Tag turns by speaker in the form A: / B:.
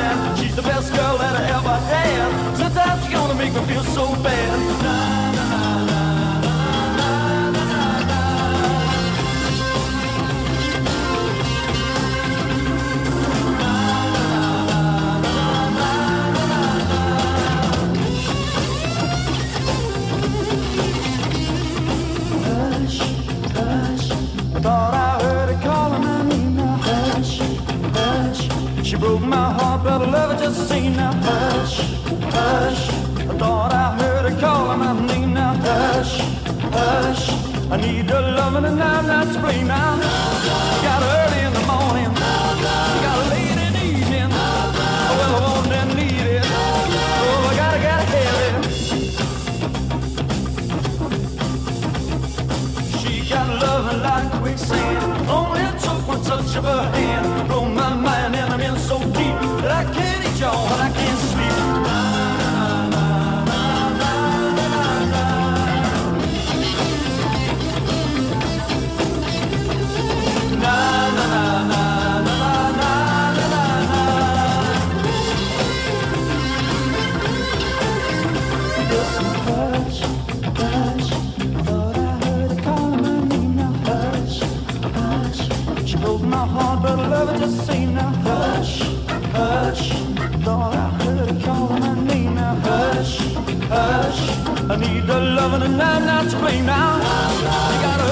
A: man. She's the best girl that I ever had. Sometimes she's gonna make me feel so bad. Na, na, na, na. Thought I heard her calling my name now. Hush, hush. She broke my heart, but I love her just the same now. Hush, hush. I thought I heard her calling my name now. Hush, hush. I need her loving and I'm not to blame now. Got her early in the morning, got her late in the evening. Well, I want and need it. Oh, I gotta have it. She got loving like quicksand. Only took one touch of her hand. Blow my mind and I'm in so deep that I can't eat y'all and I can't sleep. Na, na, na, na, na, na, na, na, na, na, na, na, na, na. Listen, hush, hush. Thought I heard her calling my name now. Hush, hush. She broke my heart, but I love her just the same now. Hush, hush. Thought I heard her calling my name now. Hush, hush. I need the loving and I'm not to blame now. You gotta